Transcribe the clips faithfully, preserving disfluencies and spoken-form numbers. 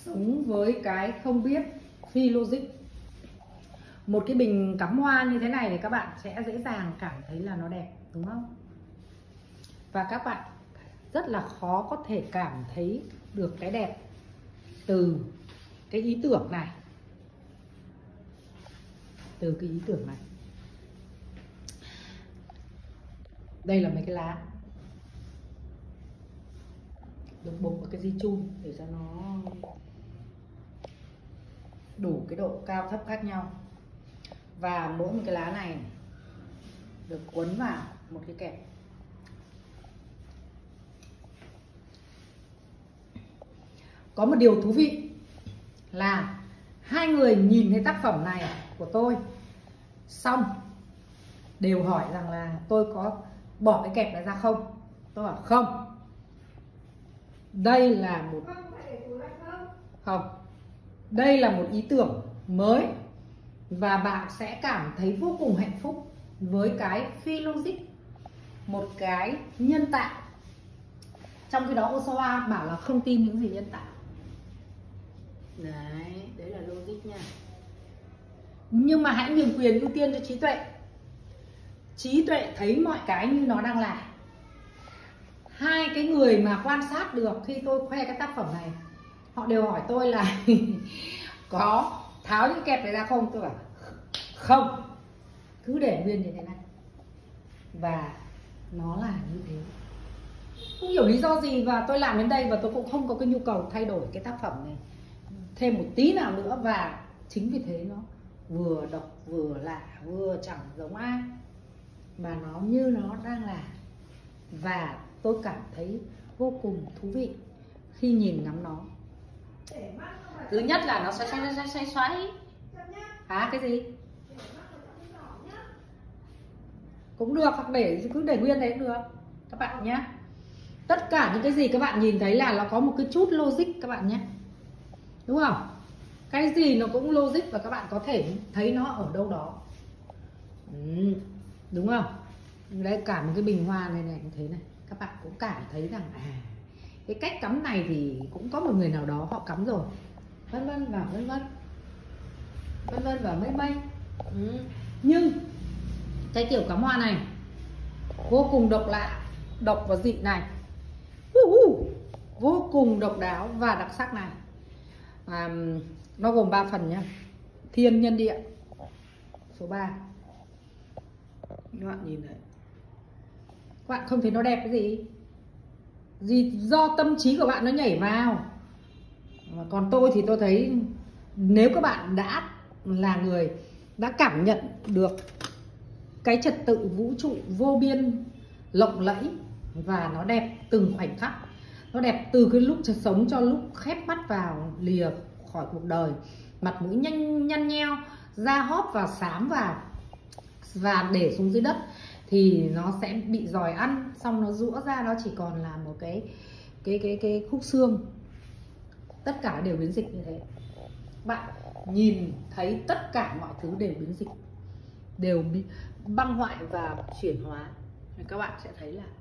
sống với cái không biết, phi logic. Một cái bình cắm hoa như thế này thì các bạn sẽ dễ dàng cảm thấy là nó đẹp, đúng không? Và các bạn rất là khó có thể cảm thấy được cái đẹp từ cái ý tưởng này. Từ cái ý tưởng này. Đây là mấy cái lá được buộc vào cái dây chun để cho nó đủ cái độ cao thấp khác nhau. Và mỗi một cái lá này được quấn vào một cái kẹp. Có một điều thú vị là hai người nhìn thấy tác phẩm này của tôi xong đều hỏi rằng là tôi có bỏ cái kẹp này ra không. Tôi bảo không. Đây là một không. Đây là một ý tưởng mới và bạn sẽ cảm thấy vô cùng hạnh phúc với cái phi logic, một cái nhân tạo. Trong khi đó Osawa bảo là không tin những gì nhân tạo. Đấy, đấy là logic nha. Nhưng mà hãy nhường quyền ưu tiên cho trí tuệ. Trí tuệ thấy mọi cái như nó đang là. Hai cái người mà quan sát được khi tôi khoe cái tác phẩm này, họ đều hỏi tôi là có tháo những kẹp này ra không? Tôi bảo không, cứ để nguyên như thế này. Và nó là như thế. Không hiểu lý do gì và tôi làm đến đây và tôi cũng không có cái nhu cầu thay đổi cái tác phẩm này thêm một tí nào nữa. Và chính vì thế nó vừa độc vừa lạ, vừa chẳng giống ai, mà nó như nó đang là. Và tôi cảm thấy vô cùng thú vị khi nhìn ngắm nó. Thứ nhất là nó xoay xoay xoay xoay xoay. Hả? Cái gì? Cũng được, hoặc để cứ để nguyên đấy cũng được các bạn nhé. Tất cả những cái gì các bạn nhìn thấy là nó có một cái chút logic các bạn nhé, đúng không? Cái gì nó cũng logic và các bạn có thể thấy nó ở đâu đó. Ừ, đúng không? Đấy, cả một cái bình hoa này này cũng thế này, các bạn cũng cảm thấy rằng à cái cách cắm này thì cũng có một người nào đó họ cắm rồi, vân vân và vân vân vân vân và mây mây. Ừ. Nhưng cái kiểu cắm hoa này vô cùng độc lạ, độc và dị này, uh -huh. vô cùng độc đáo và đặc sắc này. À, nó gồm ba phần nhá: thiên, nhân, địa. Số ba các bạn nhìn thấy, các bạn không thấy nó đẹp cái gì gì do tâm trí của bạn nó nhảy vào. Còn tôi thì tôi thấy nếu các bạn đã là người đã cảm nhận được cái trật tự vũ trụ vô biên lộng lẫy và nó đẹp từng khoảnh khắc, nó đẹp từ cái lúc sống cho lúc khép mắt vào lìa khỏi cuộc đời, mặt mũi nhanh nhăn nheo, da hóp và xám vào và để xuống dưới đất thì nó sẽ bị giòi ăn, xong nó rũa ra nó chỉ còn là một cái cái cái cái khúc xương. Tất cả đều biến dịch như thế. Bạn nhìn thấy tất cả mọi thứ đều biến dịch, đều bị băng hoại và chuyển hóa. Các bạn sẽ thấy là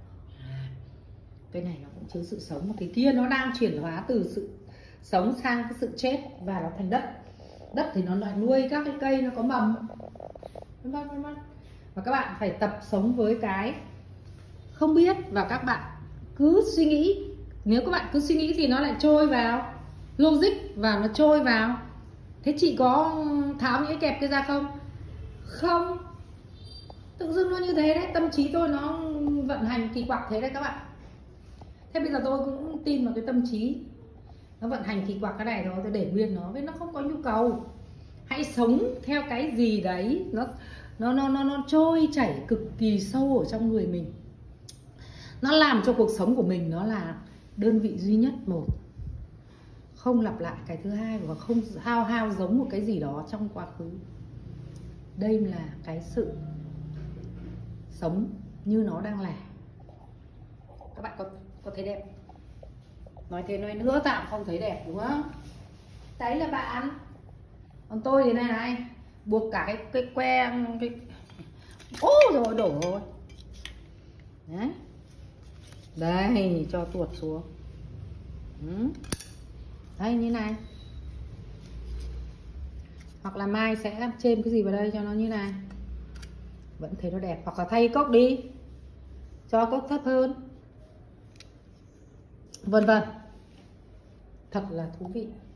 cái này nó cũng chứa sự sống, mà cái kia nó đang chuyển hóa từ sự sống sang cái sự chết và nó thành đất. Đất thì nó lại nuôi các cái cây, nó có mầm, vân vân vân vân. Và các bạn phải tập sống với cái không biết, và các bạn cứ suy nghĩ. Nếu các bạn cứ suy nghĩ thì nó lại trôi vào logic và nó trôi vào. Thế chị có tháo những cái kẹp kia ra không? Không, tự dưng nó như thế đấy. Tâm trí tôi nó vận hành kỳ quặc thế đấy các bạn. Thế bây giờ tôi cũng tin vào cái tâm trí nó vận hành kỳ quặc cái này thôi, tôi để nguyên nó, với nó không có nhu cầu. Hãy sống theo cái gì đấy nó nó nó nó, nó trôi chảy cực kỳ sâu ở trong người mình. Nó làm cho cuộc sống của mình nó là đơn vị duy nhất một, không lặp lại cái thứ hai và không hao hao giống một cái gì đó trong quá khứ. Đây là cái sự sống như nó đang là. Các bạn có có thấy đẹp? Nói thế nói nữa tạm không thấy đẹp đúng không? Đấy là bạn. Còn tôi thì này này, buộc cả cái cái que cái ố rồi đổ rồi. Đấy. Đây cho tuột xuống. Ừ. Đây như này. Hoặc là mai sẽ chêm cái gì vào đây cho nó như này, vẫn thấy nó đẹp. Hoặc là thay cốc đi cho cốc thấp hơn, vân vân. Thật là thú vị.